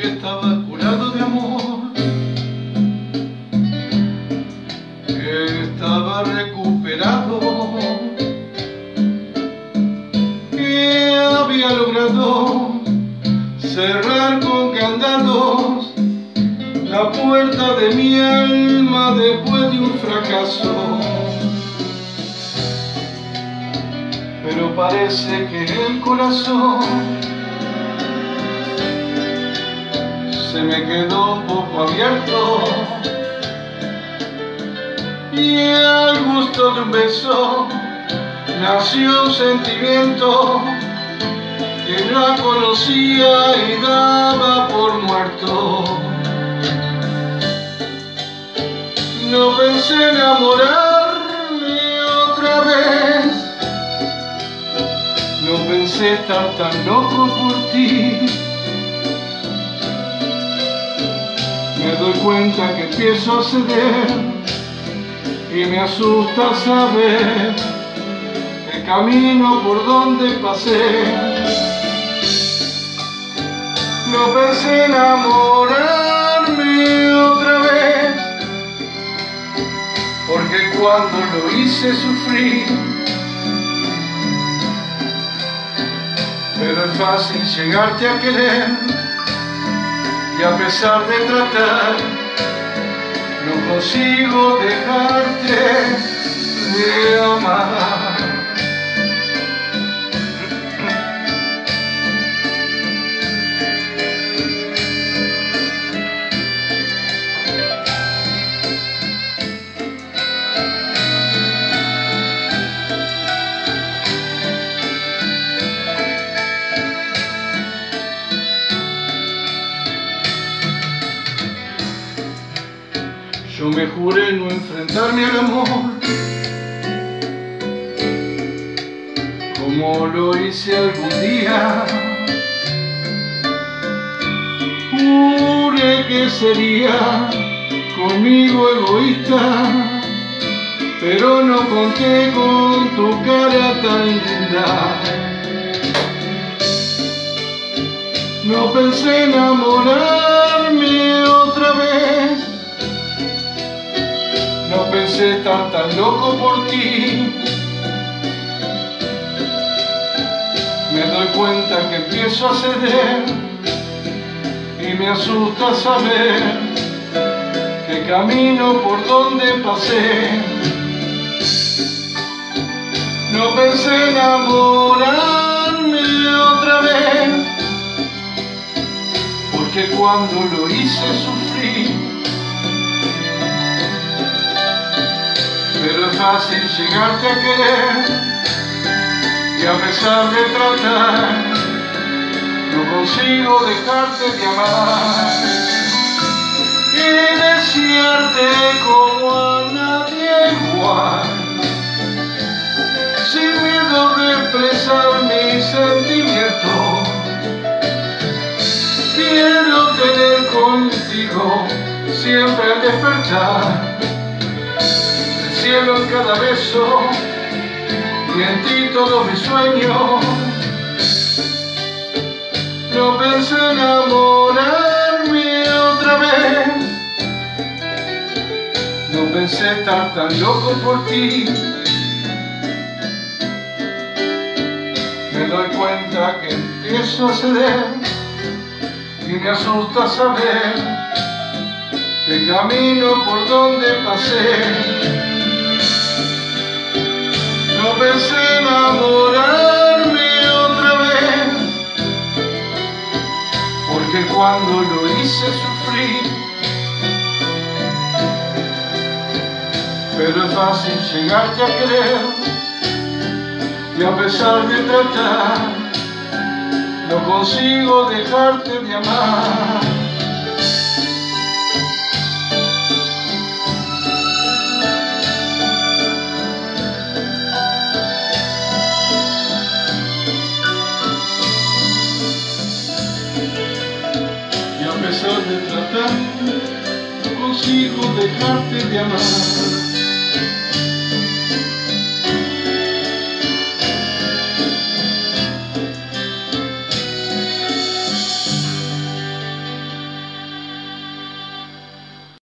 que estaba curado de amor, que estaba recuperado, que había logrado cerrar con candados la puerta de mi alma después de un fracaso. Pero parece que el corazón se me quedó un poco abierto, y al gusto de un beso nació un sentimiento que la conocía y daba por muerto. No pensé enamorarme otra vez, no pensé estar tan loco por ti. Me doy cuenta que empiezo a ceder y me asusta saber el camino por donde pasé. No pensé enamorarme otra vez, porque cuando lo hice sufrí. Pero es fácil llegarte a querer, y a pesar de tratar, no consigo dejarte de amar. Yo me juré no enfrentarme al amor como lo hice algún día. Juré que sería conmigo egoísta, pero no conté con tu cara tan linda. No pensé enamorarme otra vez, no pensé estar tan loco por ti. Me doy cuenta que empiezo a ceder y me asusta saber que camino por donde pasé. No pensé enamorarme otra vez, porque cuando lo hice sufrí. Pero es fácil llegarte a querer, y a pesar de tratar, no consigo dejarte de amar. Y desearte como a nadie igual, sin miedo de expresar mis sentimientos. Quiero tener contigo siempre al despertar, cielo en cada beso y en ti todos mis sueños. No pensé enamorarme otra vez, no pensé estar tan loco por ti. Me doy cuenta que empiezo a ceder y me asusta saber que camino por donde pasé. No pensé enamorarme otra vez, porque cuando lo hice sufrí. Pero es fácil llegarte a querer, y a pesar de tratar, no consigo dejarte de amar. A pesar de tratar, no consigo dejarte de amar.